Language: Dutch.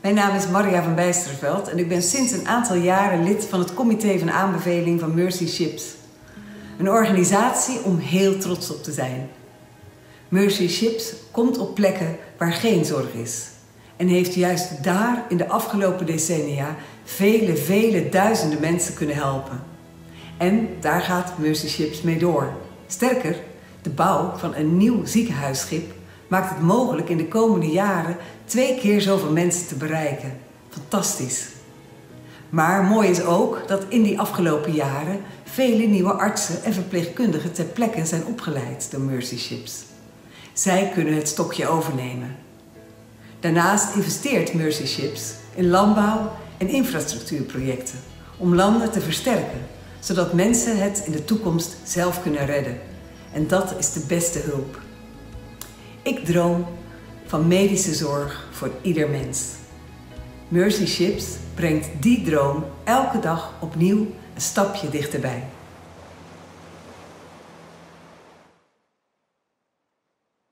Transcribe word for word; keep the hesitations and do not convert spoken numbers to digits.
Mijn naam is Maria van Bijsterveld en ik ben sinds een aantal jaren lid van het comité van aanbeveling van Mercy Ships. Een organisatie om heel trots op te zijn. Mercy Ships komt op plekken waar geen zorg is. En heeft juist daar in de afgelopen decennia vele, vele duizenden mensen kunnen helpen. En daar gaat Mercy Ships mee door. Sterker, de bouw van een nieuw ziekenhuisschip maakt het mogelijk in de komende jaren twee keer zoveel mensen te bereiken. Fantastisch. Maar mooi is ook dat in die afgelopen jaren vele nieuwe artsen en verpleegkundigen ter plekke zijn opgeleid door Mercy Ships. Zij kunnen het stokje overnemen. Daarnaast investeert Mercy Ships in landbouw en infrastructuurprojecten om landen te versterken, zodat mensen het in de toekomst zelf kunnen redden. En dat is de beste hulp. Ik droom van medische zorg voor ieder mens. Mercy Ships brengt die droom elke dag opnieuw een stapje dichterbij.